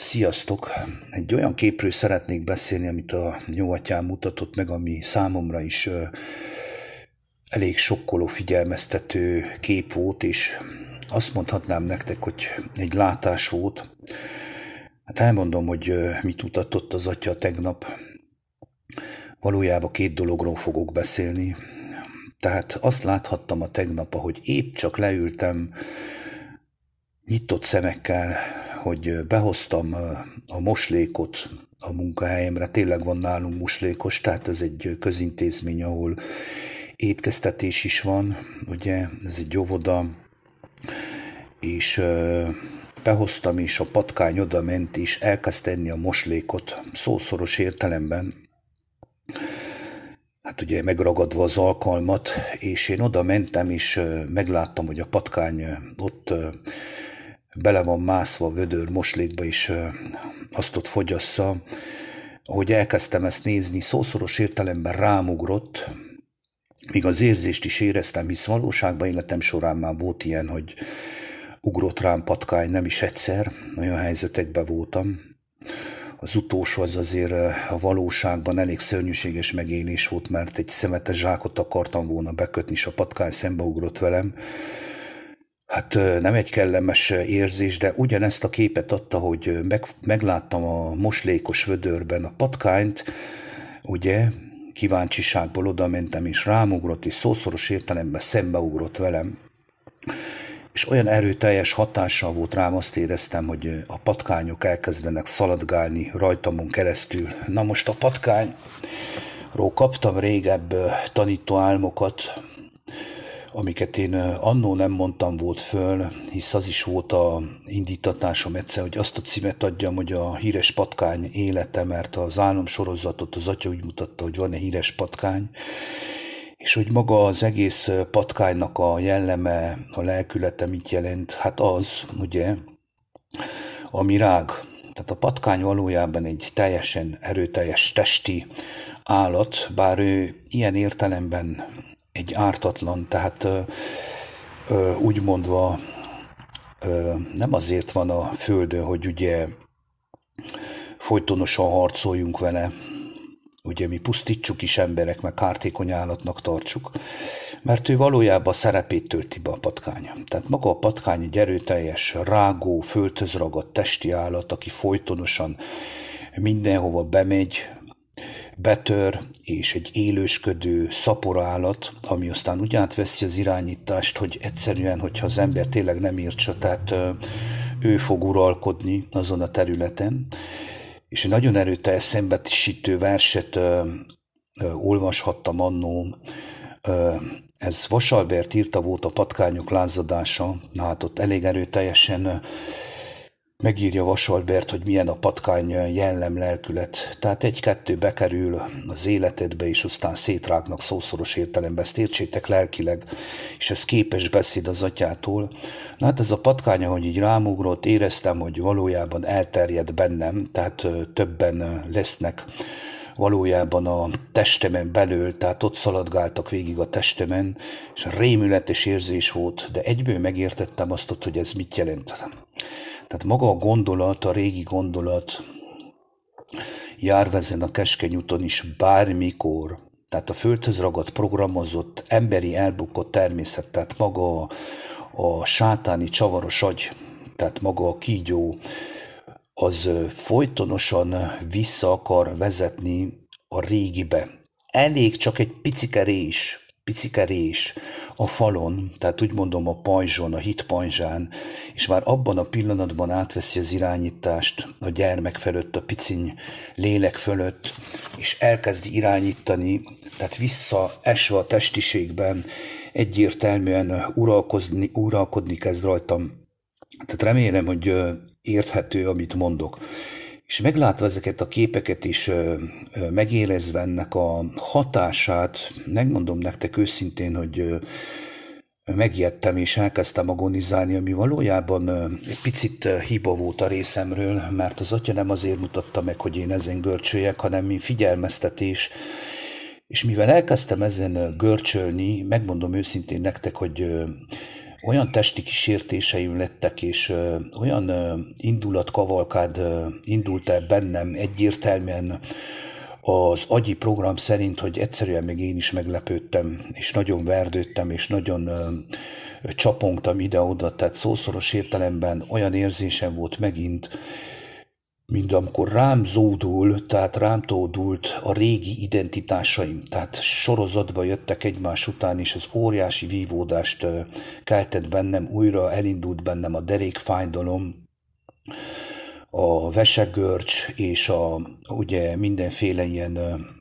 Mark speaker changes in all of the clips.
Speaker 1: Sziasztok! Egy olyan képről szeretnék beszélni, amit a jóatyám mutatott meg, ami számomra is elég sokkoló, figyelmeztető kép volt, és azt mondhatnám nektek, hogy egy látás volt. Hát elmondom, hogy mit mutatott az atya tegnap. Valójában két dologról fogok beszélni. Tehát azt láthattam a tegnap, ahogy épp csak leültem nyitott szemekkel, hogy behoztam a moslékot a munkahelyemre. Tényleg van nálunk moslékos, tehát ez egy közintézmény, ahol étkeztetés is van, ugye, ez egy óvoda, és behoztam, és a patkány oda ment, és elkezdte enni a moslékot, szószoros értelemben. Hát ugye megragadva az alkalmat, és én oda mentem, és megláttam, hogy a patkány ott bele van mászva a vödör moslékba, és azt ott fogyassza. Ahogy elkezdtem ezt nézni, szószoros értelemben rámugrott, míg az érzést is éreztem, hisz valóságban életem során már volt ilyen, hogy ugrott rám patkány, nem is egyszer, olyan helyzetekben voltam. Az utolsó az azért a valóságban elég szörnyűséges megélés volt, mert egy szemetes zsákot akartam volna bekötni, és a patkány szembeugrott velem. Hát nem egy kellemes érzés, de ugyanezt a képet adta, hogy megláttam a moslékos vödörben a patkányt, ugye, kíváncsiságból oda mentem, és rámugrott, és szószoros értelemben szembeugrott velem. És olyan erőteljes hatással volt rám, azt éreztem, hogy a patkányok elkezdenek szaladgálni rajtamon keresztül. Na most a patkányról kaptam régebb tanító álmokat, amiket én annó nem mondtam volt föl, hisz az is volt a indítatásom egyszer, hogy azt a címet adjam, hogy a híres patkány élete, mert az álomsorozatot az atya úgy mutatta, hogy van egy híres patkány, és hogy maga az egész patkánynak a jelleme, a lelkülete mit jelent? Hát az, ugye, ami rág. Tehát a patkány valójában egy teljesen erőteljes testi állat, bár ő ilyen értelemben egy ártatlan, tehát úgy mondva nem azért van a földön, hogy ugye folytonosan harcoljunk vele, ugye mi pusztítsuk is emberek, meg kártékony állatnak tartsuk, mert ő valójában a szerepét tölti be a patkány. Tehát maga a patkány egy erőteljes, rágó, földhöz ragadt testi állat, aki folytonosan mindenhova bemegy, betör, és egy élősködő szaporállat, ami aztán úgy átveszi az irányítást, hogy egyszerűen, hogyha az ember tényleg nem írtsa, tehát ő fog uralkodni azon a területen. És egy nagyon erőteljes szembesítő verset olvashattam annó. Ez Vasalbert írta, volt a Patkányok lázadása. Na hát ott elég erőteljesen megírja Vasalbert, hogy milyen a patkány jellem, lelkület. Tehát egy-kettő bekerül az életedbe, és aztán szétrágnak szószoros értelemben. Ezt értsétek lelkileg, és ez képes beszéd az atyától. Na hát ez a patkány, ahogy így rámugrott, éreztem, hogy valójában elterjed bennem, tehát többen lesznek valójában a testemen belül, tehát ott szaladgáltak végig a testemen, és rémületes érzés volt, de egyből megértettem azt, hogy ez mit jelent. Tehát maga a gondolat, a régi gondolat járvezzen a keskeny úton is bármikor. Tehát a földhöz ragadt, programozott, emberi elbukott természet, tehát maga a sátáni csavaros agy, tehát maga a kígyó, az folytonosan vissza akar vezetni a régibe. Elég csak egy picike rés a falon, tehát úgy mondom a pajzson, a hitpajzsán, és már abban a pillanatban átveszi az irányítást a gyermek felett, a piciny lélek fölött, és elkezdi irányítani, tehát visszaesve a testiségben egyértelműen uralkodni kezd rajtam. Tehát remélem, hogy érthető, amit mondok. És meglátva ezeket a képeket is, megérezve ennek a hatását, megmondom nektek őszintén, hogy megijedtem és elkezdtem agonizálni, ami valójában egy picit hiba volt a részemről, mert az atya nem azért mutatta meg, hogy én ezen görcsöljek, hanem mint figyelmeztetés. És mivel elkezdtem ezen görcsölni, megmondom őszintén nektek, hogy olyan testi kísértéseim lettek, és olyan indulatkavalkád indult el bennem egyértelműen az agyi program szerint, hogy egyszerűen még én is meglepődtem, és nagyon verdődtem, és nagyon csapongtam ide-oda, tehát szószoros értelemben olyan érzésem volt megint, mint amikor rám zódul, tehát rám tódult a régi identitásaim, tehát sorozatba jöttek egymás után, és az óriási vívódást keltett bennem, újra elindult bennem a derékfájdalom, a vesegörcs, és ugye mindenféle ilyen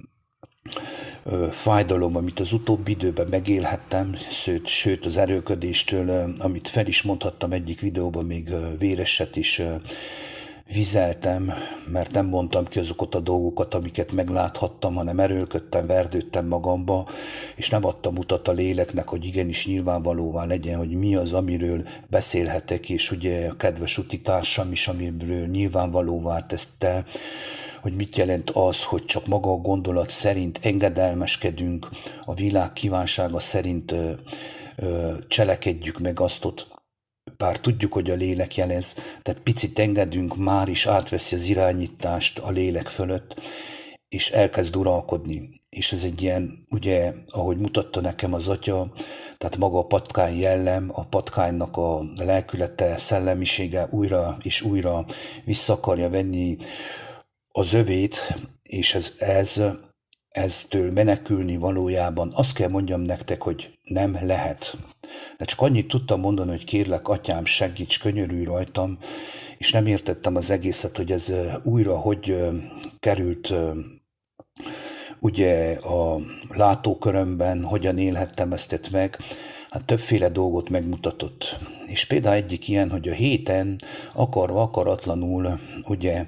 Speaker 1: fájdalom, amit az utóbbi időben megélhettem, sőt az erőködéstől, amit fel is mondhattam egyik videóban, még véreset is vizeltem, mert nem mondtam ki azokat a dolgokat, amiket megláthattam, hanem erőlködtem, verdődtem magamba, és nem adtam utat a léleknek, hogy igenis nyilvánvalóvá legyen, hogy mi az, amiről beszélhetek, és ugye a kedves utitársam is, amiről nyilvánvalóvá tette, hogy mit jelent az, hogy csak maga a gondolat szerint engedelmeskedünk, a világ kívánsága szerint cselekedjük meg azt, bár tudjuk, hogy a lélek jelez, tehát picit engedünk, már is átveszi az irányítást a lélek fölött, és elkezd uralkodni. És ez egy ilyen, ugye, ahogy mutatta nekem az atya, tehát maga a patkány jellem, a patkánynak a lelkülete, szellemisége újra és újra vissza akarja venni az övét, és eztől menekülni valójában azt kell mondjam nektek, hogy nem lehet. De csak annyit tudtam mondani, hogy kérlek, atyám, segíts, könyörülj rajtam, és nem értettem az egészet, hogy ez újra hogy került ugye a látókörömben, hogyan élhettem ezt meg. Hát többféle dolgot megmutatott. És például egyik ilyen, hogy a héten akarva, akaratlanul ugye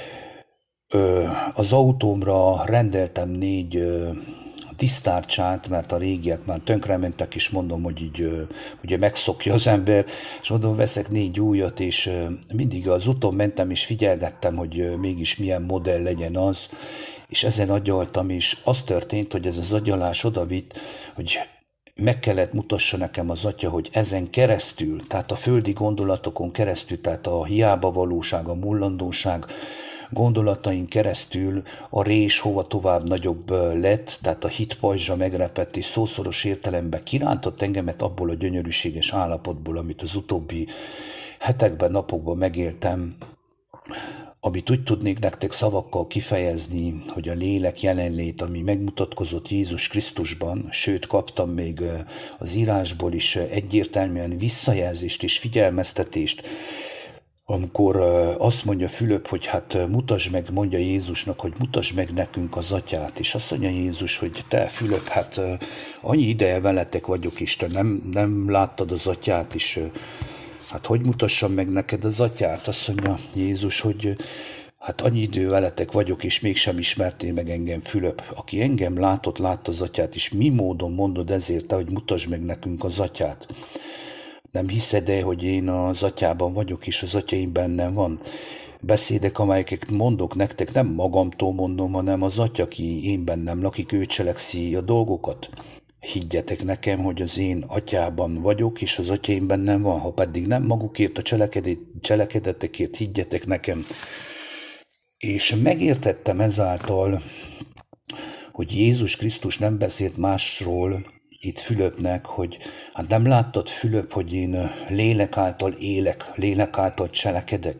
Speaker 1: az autómra rendeltem 4 tisztárcsát, mert a régiek már tönkrementek, és mondom, hogy így ugye megszokja az ember, és mondom, veszek 4 újat, és mindig az úton mentem, és figyelgettem, hogy mégis milyen modell legyen az, és ezen agyaltam, és az történt, hogy ez az agyalás odavitt, hogy meg kellett mutassa nekem az atya, hogy ezen keresztül, tehát a földi gondolatokon keresztül, tehát a hiába valóság, a mullandóság, gondolataink keresztül a rés hova tovább nagyobb lett, tehát a hit pajzsa megrepett, és szószoros értelemben kirántott engemet abból a gyönyörűséges állapotból, amit az utóbbi hetekben, napokban megéltem, amit úgy tudnék nektek szavakkal kifejezni, hogy a lélek jelenlét, ami megmutatkozott Jézus Krisztusban, sőt kaptam még az írásból is egyértelműen visszajelzést és figyelmeztetést, amikor azt mondja Fülöp, hogy hát mutasd meg, mondja Jézusnak, hogy mutasd meg nekünk az atyát, és azt mondja Jézus, hogy te Fülöp, hát annyi ideje veletek vagyok, Isten, nem láttad az atyát, és hát hogy mutassam meg neked az atyát? Azt mondja Jézus, hogy hát annyi idő veletek vagyok, és mégsem ismertél meg engem, Fülöp. Aki engem látott, látta az atyát, és mi módon mondod ezért te, hogy mutasd meg nekünk az atyát? Nem hiszed-e, hogy én az atyában vagyok, és az atyaim bennem van? Beszédek, amelyeket mondok nektek, nem magamtól mondom, hanem az atya, aki én bennem lakik, ő cselekszi a dolgokat. Higgyetek nekem, hogy az én atyában vagyok, és az atyaim bennem van, ha pedig nem magukért a cselekedetekért higgyetek nekem. És megértettem ezáltal, hogy Jézus Krisztus nem beszélt másról itt Fülöpnek, hogy hát nem láttad, Fülöp, hogy én lélek által élek, lélek által cselekedek.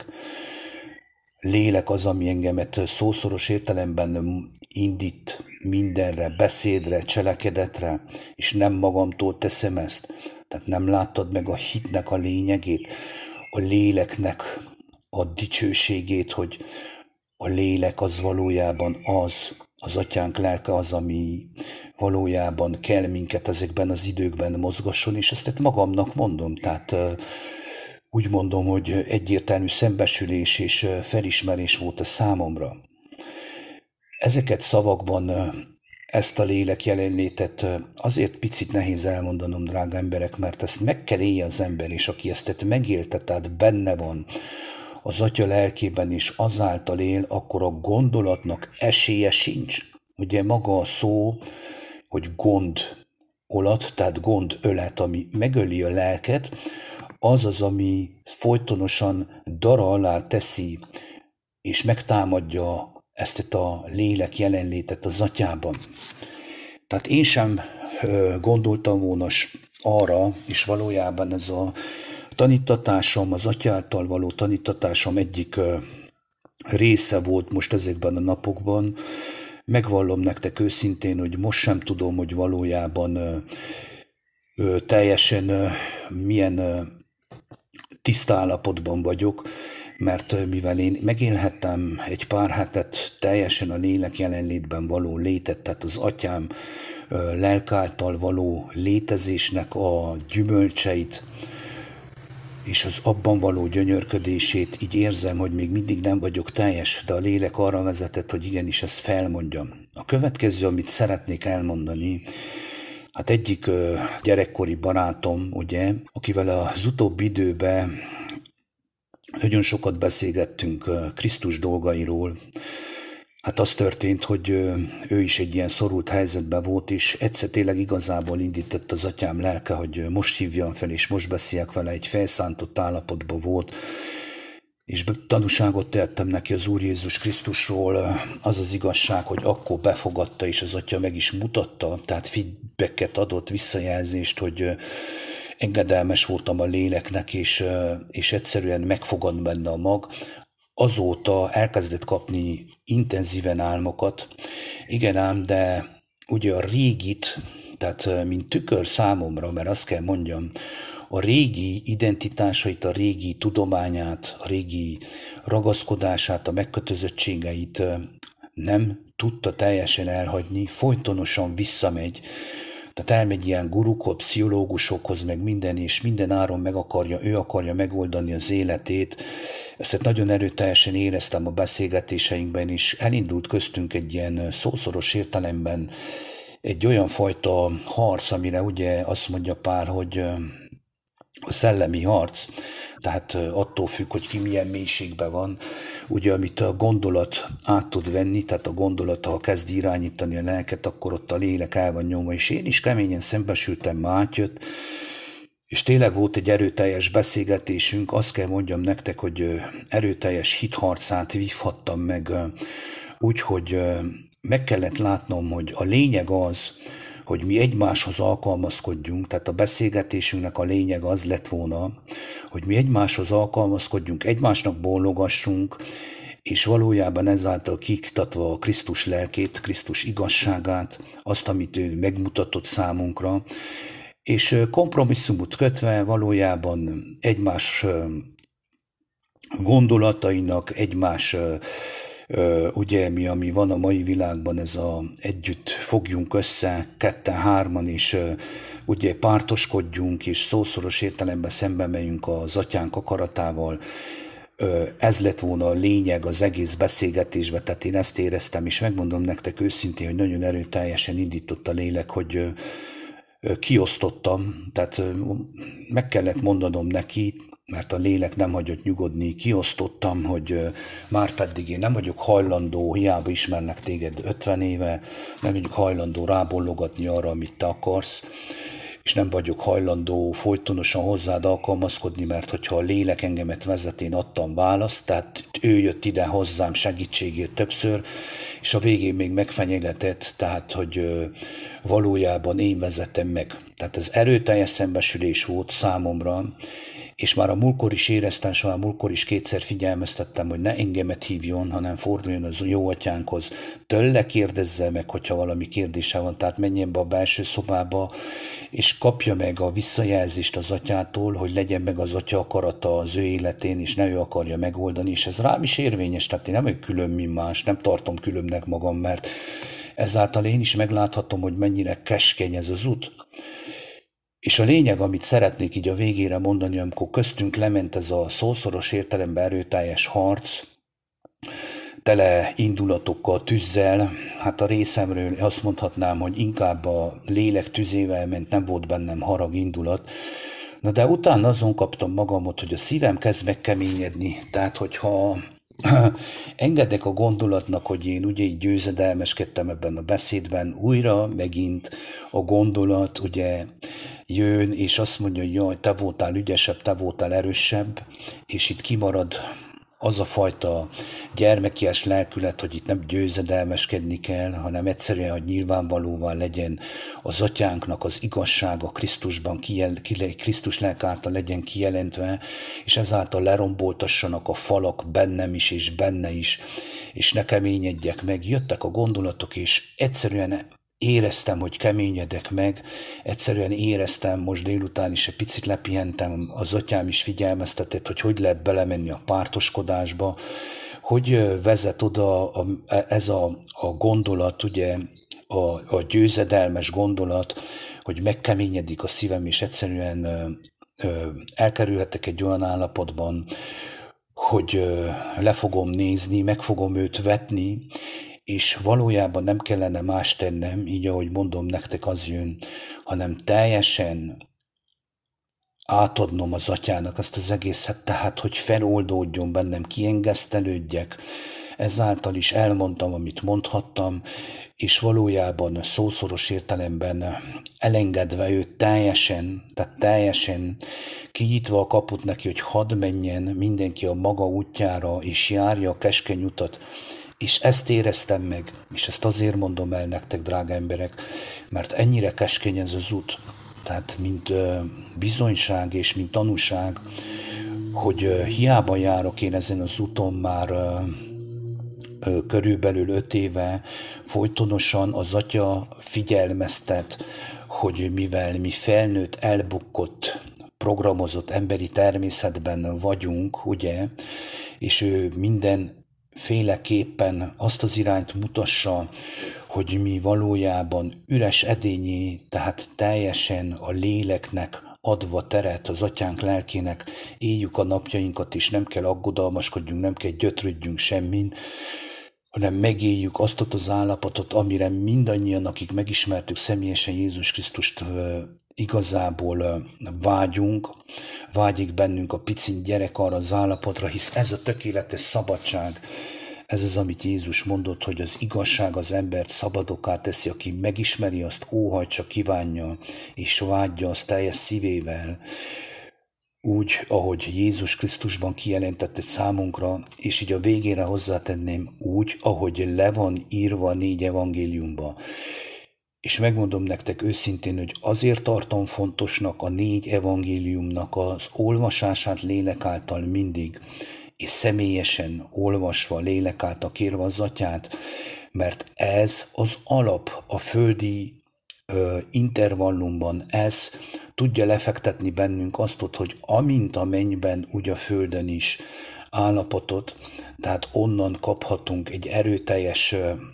Speaker 1: Lélek az, ami engemet szószoros értelemben indít mindenre, beszédre, cselekedetre, és nem magamtól teszem ezt. Tehát nem láttad meg a hitnek a lényegét, a léleknek a dicsőségét, hogy a lélek az valójában az atyánk lelke az, ami valójában kell minket ezekben az időkben mozgasson, és ezt magamnak mondom, tehát úgy mondom, hogy egyértelmű szembesülés és felismerés volt a számomra. Ezeket szavakban, ezt a lélek jelenlétet azért picit nehéz elmondanom, drága emberek, mert ezt meg kell élje az ember, és aki ezt megélte, tehát benne van az atya lelkében is azáltal él, akkor a gondolatnak esélye sincs. Ugye maga a szó, hogy gond, olat, tehát gondölet, ami megöli a lelket, az az, ami folytonosan dara alá teszi, és megtámadja ezt a lélek jelenlétet az atyában. Tehát én sem gondoltam volna arra, és valójában ez a tanítatásom, az atyáltal való tanítatásom egyik része volt most ezekben a napokban. Megvallom nektek őszintén, hogy most sem tudom, hogy valójában teljesen milyen tiszta állapotban vagyok, mert mivel én megélhettem egy pár hetet teljesen a lélek jelenlétben való létet, tehát az atyám lelk által való létezésnek a gyümölcseit, és az abban való gyönyörködését, így érzem, hogy még mindig nem vagyok teljes, de a lélek arra vezetett, hogy igenis ezt felmondjam. A következő, amit szeretnék elmondani, hát egyik gyerekkori barátom, ugye, akivel az utóbbi időben nagyon sokat beszélgettünk Krisztus dolgairól. Hát az történt, hogy ő is egy ilyen szorult helyzetben volt, és egyszer tényleg igazából indított az atyám lelke, hogy most hívjam fel, és most beszéljek vele, egy felszántott állapotban volt, és tanúságot tettem neki az Úr Jézus Krisztusról. Az az igazság, hogy akkor befogadta, és az atya meg is mutatta, tehát feedbacket adott, visszajelzést, hogy engedelmes voltam a léleknek, és egyszerűen megfogad benne a mag. Azóta elkezdett kapni intenzíven álmokat. Igen ám, de ugye a régit, tehát mint tükör számomra, mert azt kell mondjam, a régi identitásait, a régi tudományát, a régi ragaszkodását, a megkötözöttségeit nem tudta teljesen elhagyni, folytonosan visszamegy. Tehát elmegy ilyen gurukhoz, pszichológusokhoz, meg minden, és minden áron ő akarja megoldani az életét. Ezt nagyon erőteljesen éreztem a beszélgetéseinkben is. Elindult köztünk egy ilyen szószoros értelemben egy olyan fajta harc, amire ugye azt mondja pár, hogy a szellemi harc, tehát attól függ, hogy ki milyen mélységben van, ugye amit a gondolat át tud venni, tehát a gondolat, ha kezd irányítani a lelket, akkor ott a lélek el van nyomva, és én is keményen szembesültem, már átjött, és tényleg volt egy erőteljes beszélgetésünk, azt kell mondjam nektek, hogy erőteljes hitharcát vívhattam meg, úgyhogy meg kellett látnom, hogy a lényeg az, hogy mi egymáshoz alkalmazkodjunk, tehát a beszélgetésünknek a lényeg az lett volna, hogy mi egymáshoz alkalmazkodjunk, egymásnak bólogassunk, és valójában ezáltal kiiktatva a Krisztus lelkét, Krisztus igazságát, azt, amit ő megmutatott számunkra, és kompromisszumot kötve valójában egymás gondolatainak, egymás ugye ami van a mai világban, ez a együtt fogjunk össze, ketten, hárman, és ugye pártoskodjunk, és szószoros értelemben szembe megyünk az atyánk akaratával. Ez lett volna a lényeg az egész beszélgetésben, tehát én ezt éreztem, és megmondom nektek őszintén, hogy nagyon erőteljesen indított a lélek, hogy kiosztottam, tehát meg kellett mondanom neki, mert a lélek nem hagyott nyugodni, kiosztottam, hogy már pedig én nem vagyok hajlandó, hiába ismernek téged 50 éve, nem vagyok hajlandó rábollogatni arra, amit te akarsz, és nem vagyok hajlandó folytonosan hozzád alkalmazkodni, mert hogyha a lélek engemet vezet, én adtam választ, tehát ő jött ide hozzám segítségért többször, és a végén még megfenyegetett, tehát hogy valójában én vezettem meg. Tehát ez erőteljes szembesülés volt számomra, és már a múltkor is éreztem, és már múltkor is kétszer figyelmeztettem, hogy ne engemet hívjon, hanem forduljon az jó atyánkhoz. Tőle kérdezze meg, hogyha valami kérdése van, tehát menjen be a belső szobába, és kapja meg a visszajelzést az atyától, hogy legyen meg az atya akarata az ő életén, és ne ő akarja megoldani, és ez rám is érvényes, tehát én nem vagyok külön, mint más, nem tartom különnek magam, mert ezáltal én is megláthatom, hogy mennyire keskeny ez az út. És a lényeg, amit szeretnék így a végére mondani, amikor köztünk lement ez a szószoros értelemben erőteljes harc, tele indulatokkal, tűzzel, hát a részemről azt mondhatnám, hogy inkább a lélek tüzével ment, nem volt bennem harag, indulat. Na de utána azon kaptam magamot, hogy a szívem kezd megkeményedni, tehát hogyha Engedek a gondolatnak, hogy én ugye így győzedelmeskedtem ebben a beszédben, újra megint a gondolat ugye jön, és azt mondja, hogy jaj, te voltál ügyesebb, te voltál erősebb, és itt kimarad az a fajta gyermekies lelkület, hogy itt nem győzedelmeskedni kell, hanem egyszerűen, hogy nyilvánvalóvá legyen az atyánknak az igazsága Krisztusban, Krisztus lelk által legyen kijelentve, és ezáltal leromboltassanak a falak bennem is, és benne is, és ne keményedjek meg. Jöttek a gondolatok, és egyszerűen éreztem, hogy keményedek meg, egyszerűen éreztem, most délután is egy picit lepihentem, az atyám is figyelmeztetett, hogy lehet belemenni a pártoskodásba, hogy vezet oda ez a gondolat, ugye a győzedelmes gondolat, hogy megkeményedik a szívem, és egyszerűen elkerülhetek egy olyan állapotban, hogy le fogom nézni, meg fogom őt vetni, és valójában nem kellene más tennem, így ahogy mondom nektek az jön, hanem teljesen átadnom az atyának azt az egészet, tehát hogy feloldódjon bennem, kiengesztelődjek, ezáltal is elmondtam, amit mondhattam, és valójában szószoros értelemben elengedve őt teljesen, tehát teljesen kinyitva a kaput neki, hogy hadd menjen mindenki a maga útjára, és járja a keskeny utat. És ezt éreztem meg, és ezt azért mondom el nektek, drága emberek, mert ennyire keskeny ez az út, tehát mint bizonyság és mint tanúság, hogy hiába járok én ezen az úton már körülbelül 5 éve, folytonosan az atya figyelmeztet, hogy mivel mi felnőtt, elbukkott, programozott emberi természetben vagyunk, ugye, és ő mindenféleképpen azt az irányt mutassa, hogy mi valójában üres edényé, tehát teljesen a léleknek adva teret az atyánk lelkének, éljük a napjainkat, és nem kell aggodalmaskodjunk, nem kell gyötrődjünk semmin, hanem megéljük azt az állapotot, amire mindannyian, akik megismertük személyesen Jézus Krisztust, igazából vágyunk, vágyik bennünk a piciny gyerek arra az állapotra, hisz ez a tökéletes szabadság. Ez az, amit Jézus mondott, hogy az igazság az embert szabadokká teszi, aki megismeri azt, óhajtsa, kívánja, és vágyja azt teljes szívével, úgy, ahogy Jézus Krisztusban kijelentette számunkra, és így a végére hozzátenném úgy, ahogy le van írva a 4 evangéliumba. És megmondom nektek őszintén, hogy azért tartom fontosnak a 4 evangéliumnak az olvasását lélek által mindig, és személyesen olvasva, lélek által kérve az atyát, mert ez az alap a földi intervallumban, ez tudja lefektetni bennünk azt, hogy amint a mennyben, úgy a földön is állapotot, tehát onnan kaphatunk egy erőteljes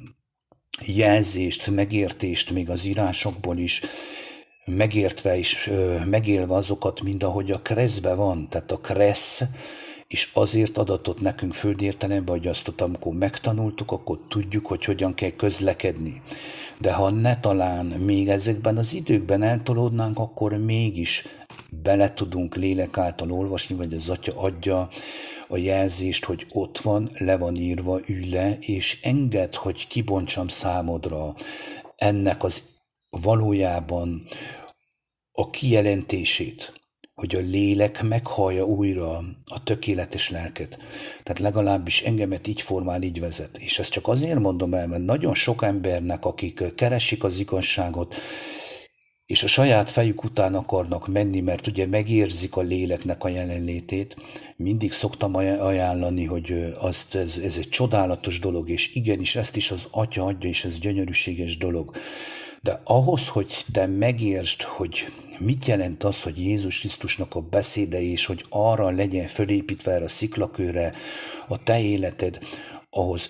Speaker 1: jelzést, megértést még az írásokból is, megértve és megélve azokat, mind ahogy a kreszbe van, tehát a kresz, és azért adatot nekünk földi értelemben, hogy azt, amikor megtanultuk, akkor tudjuk, hogy hogyan kell közlekedni. De ha ne talán még ezekben az időkben eltolódnánk, akkor mégis bele tudunk lélek által olvasni, vagy az atya adja a jelzést, hogy ott van, le van írva, ülj le, és engedd, hogy kibontsam számodra ennek az valójában a kijelentését, hogy a lélek meghallja újra a tökéletes lelket. Tehát legalábbis engemet így formál, így vezet. És ezt csak azért mondom el, mert nagyon sok embernek, akik keresik az igazságot, és a saját fejük után akarnak menni, mert ugye megérzik a léleknek a jelenlétét, mindig szoktam ajánlani, hogy ez egy csodálatos dolog, és igenis ezt is az atya adja, és ez gyönyörűséges dolog. De ahhoz, hogy te megértsd, hogy mit jelent az, hogy Jézus Krisztusnak a beszéde, és hogy arra legyen fölépítve erre a sziklakőre a te életed, ahhoz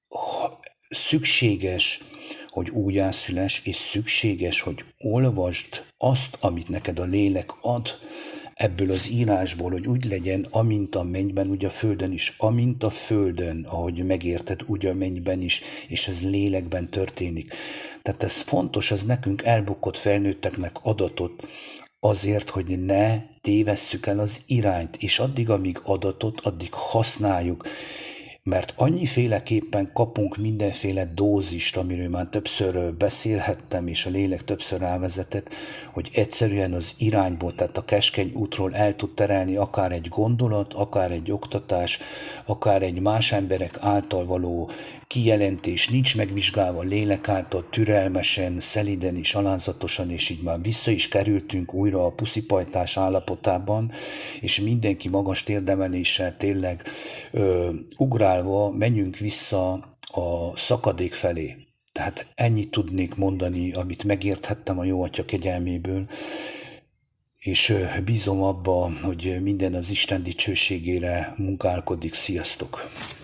Speaker 1: szükséges, hogy újjászüless, és szükséges, hogy olvasd azt, amit neked a lélek ad, ebből az írásból, hogy úgy legyen, amint a mennyben, úgy a földön is, amint a földön, ahogy megérted, úgy a mennyben is, és ez lélekben történik. Tehát ez fontos, ez nekünk elbukott felnőtteknek adatot, azért, hogy ne tévesszük el az irányt, és addig, amíg adatot, addig használjuk. mert annyiféleképpen kapunk mindenféle dózist, amiről már többször beszélhettem, és a lélek többször rávezetett, hogy egyszerűen az irányból, tehát a keskeny útról el tud terelni akár egy gondolat, akár egy oktatás, akár egy más emberek által való kijelentés, nincs megvizsgálva lélek által, türelmesen, szeliden és alázatosan, és így már vissza is kerültünk újra a puszipajtás állapotában, és mindenki magas térdemeléssel tényleg ugrálva menjünk vissza a szakadék felé. Tehát ennyit tudnék mondani, amit megérthettem a Jó Atya kegyelméből, és bízom abba, hogy minden az Isten dicsőségére munkálkodik. Sziasztok!